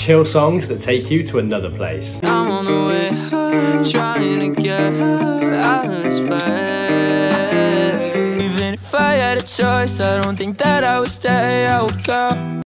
Chill songs that take you to another place. I'm on the way home, trying to get out of this place. Even if I had a choice, I don't think that I would stay, I would go.